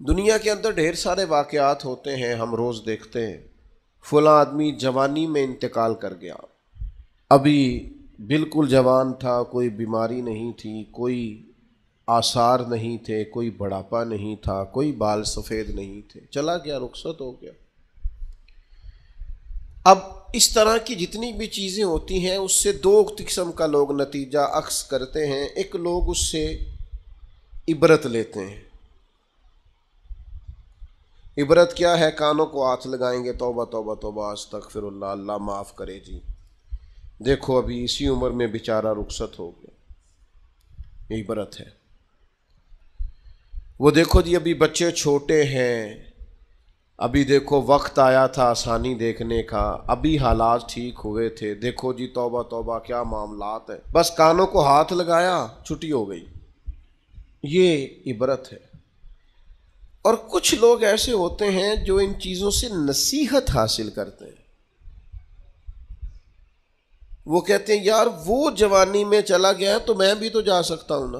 دنیا کے اندر ڈھیر سارے واقعات ہوتے ہیں، ہم روز دیکھتے ہیں فلاں آدمی جوانی میں انتقال کر گیا، ابھی بالکل جوان تھا، کوئی بیماری نہیں تھی، کوئی آثار نہیں تھے، کوئی بڑھاپا نہیں تھا، کوئی بال سفید نہیں تھے، چلا گیا، رخصت ہو گیا۔ اب اس طرح کی جتنی بھی چیزیں ہوتی ہیں اس سے دو قسم کا لوگ نتیجہ اخذ کرتے ہیں۔ ایک لوگ اس سے عبرت لیتے ہیں۔ عبرت کیا ہے؟ کانوں کو ہاتھ لگائیں گے، توبہ توبہ توبہ استغفر اللہ، اللہ معاف کرے جی، دیکھو ابھی اسی عمر میں بیچارہ رخصت ہو گیا، یہ عبرت ہے۔ وہ دیکھو جی ابھی بچے چھوٹے ہیں، ابھی دیکھو وقت آیا تھا آسانی دیکھنے کا، ابھی حالات ٹھیک ہوئے تھے، دیکھو جی توبہ توبہ کیا معاملات ہیں، بس کانوں کو ہاتھ لگایا چھٹی ہو گئی، یہ عبرت ہے۔ اور کچھ لوگ ایسے ہوتے ہیں جو ان چیزوں سے نصیحت حاصل کرتے ہیں۔ وہ کہتے ہیں یار وہ جوانی میں چلا گیا تو میں بھی تو جا سکتا ہوں نا،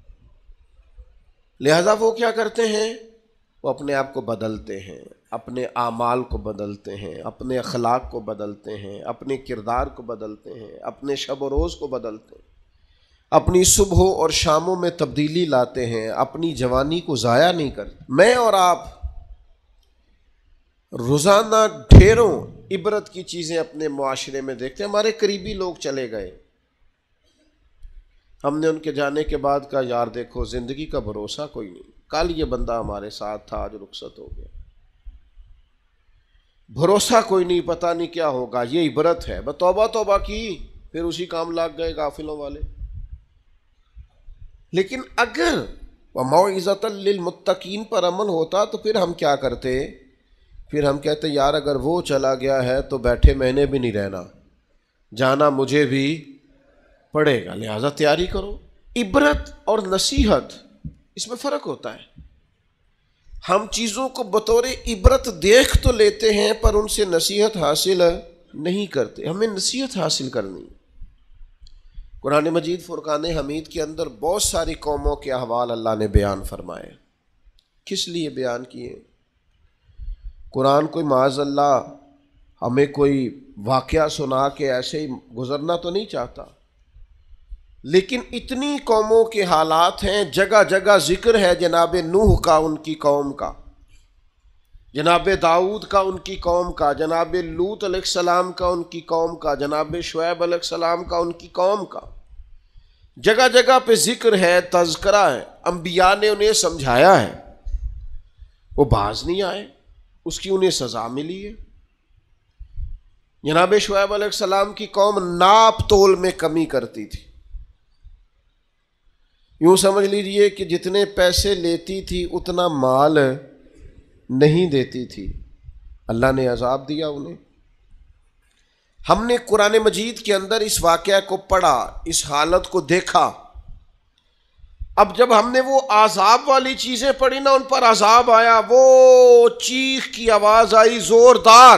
لہذا وہ کیا کرتے ہیں؟ وہ اپنے آپ کو بدلتے ہیں، اپنے اعمال کو بدلتے ہیں، اپنے اخلاق کو بدلتے ہیں، اپنے کردار کو بدلتے ہیں، اپنے شب و روز کو بدلتے ہیں، اپنی صبحوں اور شاموں میں تبدیلی لاتے ہیں، اپنی جوانی کو ضائع نہیں کرتے۔ میں اور آپ روزانہ ڈھیروں عبرت کی چیزیں اپنے معاشرے میں دیکھتے ہیں۔ ہمارے قریبی لوگ چلے گئے، ہم نے ان کے جانے کے بعد کہا یار دیکھو زندگی کا بھروسہ کوئی نہیں، کل یہ بندہ ہمارے ساتھ تھا، آج رخصت ہو گیا، بھروسہ کوئی نہیں، پتہ نہیں کیا ہوگا۔ یہ عبرت ہے، بس توبہ توبہ کی، پھر اسی کام لگ گئے غافلوں والے۔ لیکن اگر وَمَوْعِظَةً لِّلْمُتَّقِينَ پر عمل ہوتا تو پھر ہم کیا کرتے؟ پھر ہم کہتے یار اگر وہ چلا گیا ہے تو بیٹھے میں نے بھی نہیں رہنا، جانا مجھے بھی پڑے گا، لہذا تیاری کرو۔ عبرت اور نصیحت اس میں فرق ہوتا ہے۔ ہم چیزوں کو بطور عبرت دیکھ تو لیتے ہیں پر ان سے نصیحت حاصل نہیں کرتے۔ ہمیں نصیحت حاصل کرنی۔ قرآن مجید فرقان حمید کے اندر بہت ساری قوموں کے احوال اللہ نے بیان فرمائے۔ کس لیے بیان کیے؟ قرآن کوئی معاذ اللہ ہمیں کوئی واقعہ سنا کے ایسے ہی گزرنا تو نہیں چاہتا، لیکن اتنی قوموں کے حالات ہیں، جگہ جگہ ذکر ہے جناب نوح کا ان کی قوم کا، جناب داؤد کا ان کی قوم کا، جناب لوط علیہ السلام کا ان کی قوم کا، جناب شعیب علیہ السلام کا ان کی قوم کا، جگہ جگہ پہ ذکر ہے، تذکرہ ہے، انبیاء نے انہیں سمجھایا ہے، وہ باز نہیں آئے، اس کی انہیں سزا ملی ہے۔ جناب شعیب علیہ السلام کی قوم ناپ تول میں کمی کرتی تھی، یوں سمجھ لیجئے کہ جتنے پیسے لیتی تھی اتنا مال نہیں دیتی تھی، اللہ نے عذاب دیا انہیں۔ ہم نے قرآن مجید کے اندر اس واقعہ کو پڑھا، اس حالت کو دیکھا، اب جب ہم نے وہ عذاب والی چیزیں پڑھی نا، ان پر عذاب آیا، وہ چیخ کی آواز آئی زوردار،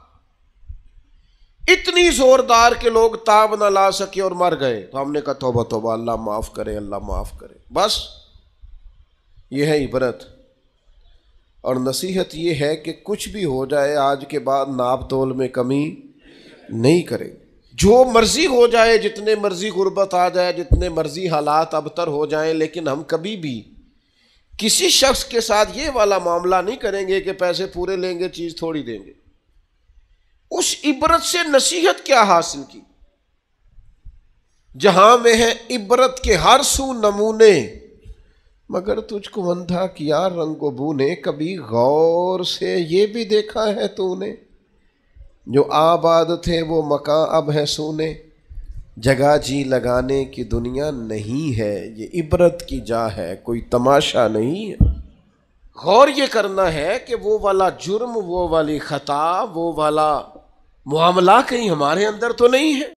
اتنی زوردار کہ لوگ تاب نہ لا سکے اور مر گئے۔ تو ہم نے کہا توبہ توبہ، اللہ معاف کرے، اللہ معاف کرے۔ بس یہ ہے عبرت اور نصیحت، یہ ہے کہ کچھ بھی ہو جائے آج کے بعد ناپ تول میں کمی نہیں کرے، جو مرضی ہو جائے، جتنے مرضی غربت آ جائے، جتنے مرضی حالات ابتر ہو جائیں، لیکن ہم کبھی بھی کسی شخص کے ساتھ یہ والا معاملہ نہیں کریں گے کہ پیسے پورے لیں گے چیز تھوڑی دیں گے۔ اس عبرت سے نصیحت کیا حاصل کی؟ جہاں میں ہے عبرت کے ہر سو نمونے، مگر تجھ کو اندھا کیا رنگ و بو نے، کبھی غور سے یہ بھی دیکھا ہے تو نے، جو آباد تھے وہ مکان اب ہے سونے، جگہ جی لگانے کی دنیا نہیں ہے، یہ عبرت کی جا ہے، کوئی تماشا نہیں ہے۔ غور یہ کرنا ہے کہ وہ والا جرم، وہ والی خطا، وہ والا معاملہ کہیں ہمارے اندر تو نہیں ہے۔